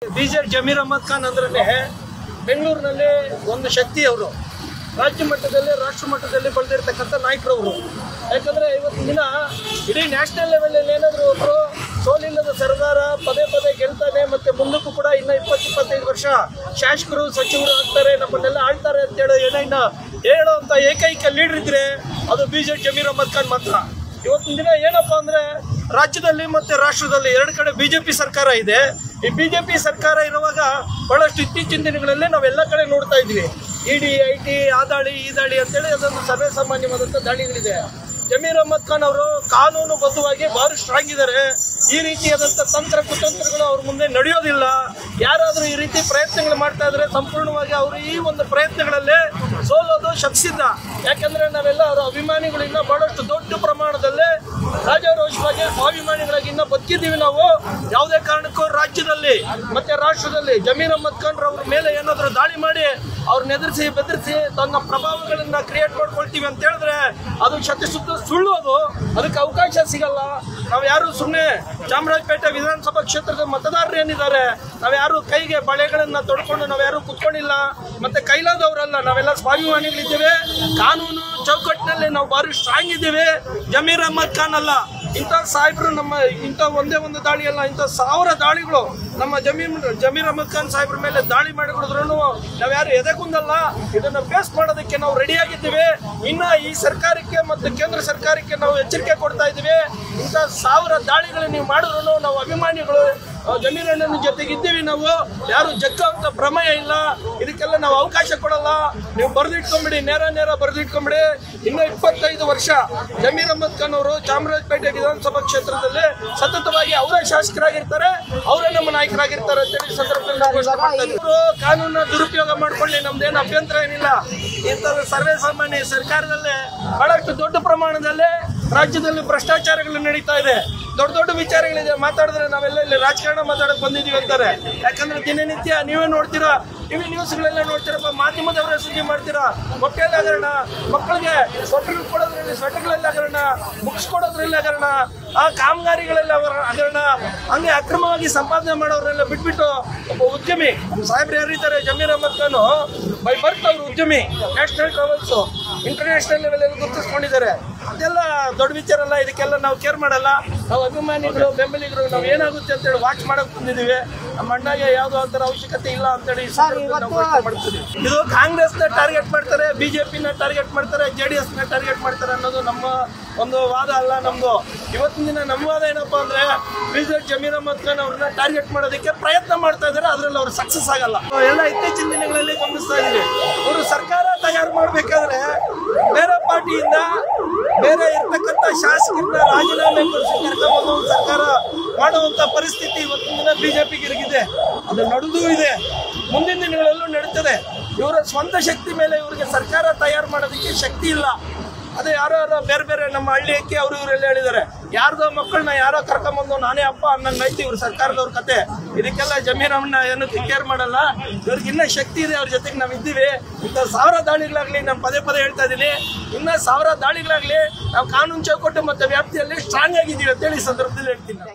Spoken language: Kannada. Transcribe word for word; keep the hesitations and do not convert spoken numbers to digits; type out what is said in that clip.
ಬಿಜೆಪಿ ಜಮೀರ್ ಅಹಮದ್ ಖಾನ್ ಅಂದ್ರೆ ಬೆಂಗಳೂರಿನಲ್ಲಿ ಒಂದು ಶಕ್ತಿ ಅವರು, ರಾಜ್ಯ ಮಟ್ಟದಲ್ಲಿ ರಾಷ್ಟ್ರ ಮಟ್ಟದಲ್ಲಿ ಬೆಳೆದಿರ್ತಕ್ಕಂಥ ನಾಯಕರವರು. ಯಾಕಂದರೆ ಇವತ್ತಿನ ದಿನ ಇಡೀ ನ್ಯಾಷನಲ್ ಲೆವೆಲಲ್ಲಿ ಏನಾದರೂ ಒಬ್ಬರು ಸೋಲಿಲ್ಲದ ಸರ್ದಾರ ಪದೇ ಪದೇ ಗೆಲ್ತಾನೆ, ಮತ್ತು ಮುಂದಕ್ಕೂ ಕೂಡ ಇನ್ನು ಇಪ್ಪತ್ತು ಇಪ್ಪತ್ತೈದು ವರ್ಷ ಶಾಸಕರು ಸಚಿವರು ಆಗ್ತಾರೆ, ನಮ್ಮನ್ನೆಲ್ಲ ಆಳ್ತಾರೆ ಅಂತೇಳಿ ಏನೋ ಹೇಳೋವಂಥ ಏಕೈಕ ಲೀಡರ್ ಇದ್ರೆ ಅದು B J P Zameer Ahmed Khan ಮಾತ್ರ. ಇವತ್ತಿನ ದಿನ ಏನಪ್ಪ ಅಂದರೆ ರಾಜ್ಯದಲ್ಲಿ ಮತ್ತು ರಾಷ್ಟ್ರದಲ್ಲಿ ಎರಡು ಕಡೆ ಬಿ ಜೆ ಪಿ ಸರ್ಕಾರ ಇದೆ. ಈ ಬಿ ಜೆ ಪಿ ಸರ್ಕಾರ ಇರುವಾಗ ಬಹಳಷ್ಟು ಇತ್ತೀಚಿನ ದಿನಗಳಲ್ಲಿ ನಾವೆಲ್ಲ ಕಡೆ ನೋಡ್ತಾ ಇದ್ವಿ, ಇ ಡಿ ಐ ಟಿ ಆ ದಾಳಿ ಈ ದಾಳಿ ಅಂತೇಳಿ ಅದೊಂದು ಸರ್ವೇ ಸಾಮಾನ್ಯವಾದಂಥ ದಾಳಿಗಳಿದೆ. ಜಮೀರ್ ಅಹಮದ್ ಖಾನ್ ಅವರು ಕಾನೂನುಬದ್ಧವಾಗಿ ಭಾರಿ ಸ್ಟ್ರಾಂಗ್ ಇದ್ದಾರೆ. ಈ ರೀತಿಯಾದಂಥ ತಂತ್ರ ಕುತಂತ್ರಗಳು ಅವ್ರ ಮುಂದೆ ನಡೆಯೋದಿಲ್ಲ. ಯಾರಾದರೂ ಈ ರೀತಿ ಪ್ರಯತ್ನಗಳು ಮಾಡ್ತಾ ಇದ್ರೆ ಸಂಪೂರ್ಣವಾಗಿ ಅವರು ಈ ಒಂದು ಪ್ರಯತ್ನಗಳಲ್ಲೇ ಸೋಲೋದು ಶಕ್ಸಿದ್ದ. ಯಾಕಂದ್ರೆ ನಾವೆಲ್ಲ ಅವರ ಅಭಿಮಾನಿಗಳಿಂದ ಬಹಳಷ್ಟು ದೊಡ್ಡ ಪ್ರಮಾಣದಲ್ಲಿ ರಾಜಾರೋಷವಾಗಿ ಸ್ವಾಭಿಮಾನಿಗಳಾಗಿ ಇನ್ನ ಬದುಕಿದ್ದೀವಿ ನಾವು. ಯಾವುದೇ ಕಾರಣಕ್ಕೂ ರಾಜ್ಯದಲ್ಲಿ ಮತ್ತೆ ರಾಷ್ಟ್ರದಲ್ಲಿ ಜಮೀರ್ ಅಹಮದ್ ಖಾನ್ ಅವ್ರ ಮೇಲೆ ಏನಾದರೂ ದಾಳಿ ಮಾಡಿ ಅವ್ರನ್ನ ಎದುರಿಸಿ ಬೆದರಿಸಿ ತನ್ನ ಪ್ರಭಾವಗಳನ್ನ ಕ್ರಿಯೇಟ್ ಮಾಡ್ಕೊಳ್ತೀವಿ ಅಂತ ಹೇಳಿದ್ರೆ ಅದು ಶತಶುದ್ಧ ಸುಳ್ಳು. ಅದು ಅದಕ್ಕೆ ಅವಕಾಶ ಸಿಗಲ್ಲ. ನಾವು ಯಾರು ಸುಮ್ಮನೆ ಚಾಮರಾಜಪೇಟೆ ವಿಧಾನಸಭಾ ಕ್ಷೇತ್ರದ ಮತದಾರರು ಏನಿದ್ದಾರೆ, ನಾವ್ಯಾರು ಕೈಗೆ ಬಳೆಗಳನ್ನ ತೊಡ್ಕೊಂಡು ನಾವ್ಯಾರು ಕುತ್ಕೊಂಡಿಲ್ಲ, ಮತ್ತೆ ಕೈಲಾದವರಲ್ಲ. ನಾವೆಲ್ಲ ಸ್ವಾಭಿಮಾನಿಗಳಿದ್ದೇವೆ. ಕಾನೂನು ಚೌಕಟ್ಟಿನಲ್ಲಿ ನಾವು ಭಾರಿ ಸ್ಟ್ರಾಂಗ್ ಇದ್ದೇವೆ. ಜಮೀರ್ ಅಹಮದ್ ಖಾನ್ ಅಲ್ಲ, ಇಂಥ ಸಾಹೇಬರು ನಮ್ಮ ಇಂಥ ಒಂದೇ ಒಂದು ದಾಳಿ ಅಲ್ಲ, ಇಂಥ ಸಾವಿರ ದಾಳಿಗಳು ನಮ್ಮ ಜಮೀರ್ ಜಮೀರ್ ಅಹಮದ್ ಖಾನ್ ಸಾಹೇಬ್ರ ಮೇಲೆ ದಾಳಿ ಮಾಡಿಕೊಡಿದ್ರು ನಾವ್ಯಾರು ಎದೆಗುಂದಲ್ಲ. ಇದನ್ನ ಫೇಸ್ ಮಾಡೋದಕ್ಕೆ ನಾವು ರೆಡಿಯಾಗಿದ್ದೀವಿ. ಇನ್ನ ಈ ಸರ್ಕಾರಕ್ಕೆ ಮತ್ತು ಕೇಂದ್ರ ಸರ್ಕಾರಕ್ಕೆ ನಾವು ಎಚ್ಚರಿಕೆ ಕೊಡ್ತಾ ಇದ್ದೀವಿ. ಇಂಥ ಸಾವಿರ ದಾಳಿಗಳು ನೀವು ಮಾಡಿದ್ರು ನಾವು ಅಭಿಮಾನಿಗಳು ಜಮೀರ್ ಅಣ್ಣನ ಜೊತೆಗೆ ಇದ್ದೀವಿ. ನಾವು ಯಾರು ಜಗ್ಗುವಂತ ಪ್ರಮೇಯ ಇಲ್ಲ. ಇದಕ್ಕೆಲ್ಲ ನಾವು ಅವಕಾಶ ಕೊಡಲ್ಲ. ನೀವು ಬರೆದಿಟ್ಕೊಂಬಿಡಿ, ನೇರ ನೇರ ಬರೆದಿಟ್ಕೊಂಬಿಡಿ. ಇನ್ನು ಇಪ್ಪತ್ತೈದು ವರ್ಷ ಜಮೀರ್ ಅಹಮದ್ ಖಾನ್ ಅವರು ಚಾಮರಾಜಪೇಟೆ ವಿಧಾನಸಭಾ ಕ್ಷೇತ್ರದಲ್ಲಿ ಸತತವಾಗಿ ಅವರೇ ಶಾಸಕರಾಗಿರ್ತಾರೆ, ಅವರೇ ನಮ್ಮ ನಾಯಕರಾಗಿರ್ತಾರೆ ಅಂತೇಳಿ ಸಂದರ್ಭದಲ್ಲಿ ಕಾನೂನ ದುರುಪಯೋಗ ಮಾಡ್ಕೊಳ್ಳಿ, ನಮ್ದೇನು ಅಭ್ಯಂತರ ಏನಿಲ್ಲ. ಇಂಥದ್ದು ಸರ್ವೇ ಸಾಮಾನ್ಯ ಸರ್ಕಾರದಲ್ಲೇ ಬಹಳಷ್ಟು ದೊಡ್ಡ ಪ್ರಮಾಣದಲ್ಲಿ ರಾಜ್ಯದಲ್ಲಿ ಭ್ರಷ್ಟಾಚಾರಗಳು ನಡೀತಾ ಇದೆ. ದೊಡ್ಡ ದೊಡ್ಡ ವಿಚಾರಗಳಿದೆ. ಮಾತಾಡಿದ್ರೆ ನಾವೆಲ್ಲ ಇಲ್ಲಿ ರಾಜಕಾರಣ ಮಾತಾಡಕ್ ಬಂದಿದೀವಿ ಅಂತಾರೆ. ಯಾಕಂದ್ರೆ ದಿನನಿತ್ಯ ನೀವೇ ನೋಡ್ತೀರಾ, ಟಿವಿ ನ್ಯೂಸ್ಗಳೆಲ್ಲ ನೋಡ್ತೀರಪ್ಪ, ಮಾಧ್ಯಮದವರೇ ಸುದ್ದಿ ಮಾಡ್ತೀರಾ. ಹೊಟ್ಟೆಯಲ್ಲಿ ಹಗರಣ, ಮಕ್ಕಳಿಗೆ ಸ್ವೆಟರ್ ಕೊಡೋದ್ರಲ್ಲಿ ಸ್ವೆಟರ್ಗಳಲ್ಲಿ ಹಗರಣ, ಬುಕ್ಸ್ ಕೊಡೋದ್ರಲ್ಲಿ ಹಗರಣ, ಆ ಕಾಮಗಾರಿಗಳೆಲ್ಲ ಹಗರಣ, ಹಂಗೆ ಅಕ್ರಮವಾಗಿ ಸಂಪಾದನೆ ಮಾಡೋರೆಲ್ಲ ಬಿಟ್ಬಿಟ್ಟು ಒಬ್ಬ ಉದ್ಯಮಿ ಸಾಹೇಬ್ರು ಯಾರಿದ್ದಾರೆ ಜಮೀರ್ ಅಹಮದ್ ಖಾನ್ ಬೈ ಬರ್ತ್ ಅವರು ಉದ್ಯಮಿ, ನ್ಯಾಷನಲ್ ಟ್ರಾವೆಲ್ಸ್ ಇಂಟರ್ನ್ಯಾಷನಲ್ ಲೆವೆಲ್ ಅಲ್ಲಿ ಗುರುತಿಸ್ಕೊಂಡಿದ್ದಾರೆ. ಅದೆಲ್ಲ ದೊಡ್ಡ ವಿಚಾರ ಅಲ್ಲ. ಇದಕ್ಕೆಲ್ಲ ನಾವು ಕೇರ್ ಮಾಡಲ್ಲ. ನಾವು ಅಭಿಮಾನಿಗಳು ಬೆಂಬಲಿಗರು ನಾವು ಏನಾಗುತ್ತೆ ಅಂತೇಳಿ ವಾಚ್ ಮಾಡಕ್ ಬಂದಿದ್ದೀವಿ. ನಮ್ಮ ಅಣ್ಣಗೆ ಯಾವುದೋ ಅಂತರ ಅವಶ್ಯಕತೆ ಇಲ್ಲ ಅಂತೇಳಿ ಮಾಡ್ತೀವಿ. ಇದು ಕಾಂಗ್ರೆಸ್ ನ ಟಾರ್ಗೆಟ್ ಮಾಡ್ತಾರೆ, ಬಿಜೆಪಿ ನ ಟಾರ್ಗೆಟ್ ಮಾಡ್ತಾರೆ, ಜೆ ಡಿ ಎಸ್ ನ ಟಾರ್ಗೆಟ್ ಮಾಡ್ತಾರೆ ಅನ್ನೋದು ನಮ್ಮ ಒಂದು ವಾದ ಅಲ್ಲ ನಮ್ದು. ಇವತ್ತಿನ ದಿನ ನಮ್ಮ ವಾದ ಏನಪ್ಪಾ ಅಂದ್ರೆ ಬಿಜೆಪಿ ಜಮೀರ್ ಅಹಮದ್ ಖಾನ್ ಅವ್ರನ್ನ ಟಾರ್ಗೆಟ್ ಮಾಡೋದಕ್ಕೆ ಪ್ರಯತ್ನ ಮಾಡ್ತಾ ಇದ್ದಾರೆ. ಅದ್ರಲ್ಲಿ ಅವ್ರು ಸಕ್ಸಸ್ ಆಗಲ್ಲ. ಎಲ್ಲ ಇತ್ತೀಚಿನ ದಿನಗಳಲ್ಲಿ ಗಮನಿಸ್ತಾ ಇದೀವಿ. ಅವರು ಸರ್ಕಾರ ತಯಾರು ಮಾಡ್ಬೇಕಾದ್ರೆ ಬೇರೆ ಪಾರ್ಟಿಯಿಂದ ಬೇರೆ ಇರ್ತಕ್ಕಂಥ ಶಾಸಕರನ್ನ ರಾಜೀನಾಮೆ ಕೊಡಿಸಿ ಕರ್ಕೊಂಡು ಸರ್ಕಾರ ಮಾಡುವಂತ ಪರಿಸ್ಥಿತಿ ಇವತ್ತಿನ ದಿನ ಬಿಜೆಪಿಗೆ ಇರಗಿದೆ. ಅದು ನಡೆದೂ ಇದೆ, ಮುಂದಿನ ದಿನಗಳಲ್ಲೂ ನಡೀತದೆ. ಇವರ ಸ್ವಂತ ಶಕ್ತಿ ಮೇಲೆ ಇವರಿಗೆ ಸರ್ಕಾರ ತಯಾರು ಮಾಡೋದಕ್ಕೆ ಶಕ್ತಿ ಇಲ್ಲ. ಅದೇ ಯಾರೋ ಯಾರೋ ಬೇರೆ ಬೇರೆ ನಮ್ಮ ಹಳ್ಳಿಯಕ್ಕೆ ಅವರು ಇವರೆಲ್ಲ ಹೇಳಿದ್ದಾರೆ, ಯಾರ್ದೋ ಮಕ್ಕಳನ್ನ ಯಾರೋ ಕರ್ಕೊಂಬಂದು ನಾನೇ ಅಪ್ಪ ಅನ್ನಂಗೆ ಐತಿ ಇವ್ರ ಸರ್ಕಾರದವ್ರ ಕತೆ. ಇದಕ್ಕೆಲ್ಲ ಜಮೀರ್ ಅಹಮದ್ನ ಏನು ಕೇರ್ ಮಾಡಲ್ಲ. ಇವ್ರಿಗೆ ಇನ್ನೂ ಶಕ್ತಿ ಇದೆ, ಅವ್ರ ಜೊತೆಗೆ ನಾವು ಇದ್ದೀವಿ. ಇಂಥ ಸಾವಿರ ದಾಳಿಗಳಾಗಲಿ, ನಾನು ಪದೇ ಪದೇ ಹೇಳ್ತಾ ಇದ್ದೀನಿ, ಇನ್ನೂ ಸಾವಿರ ದಾಳಿಗಳಾಗಲಿ ನಾವು ಕಾನೂನು ಚೌಕಟ್ಟು ಮತ್ತು ವ್ಯಾಪ್ತಿಯಲ್ಲಿ ಸ್ಟ್ರಾಂಗ್ ಆಗಿದ್ದೀವಿ ಅಂತೇಳಿ ಈ ಸಂದರ್ಭದಲ್ಲಿ ಹೇಳ್ತೀನಿ.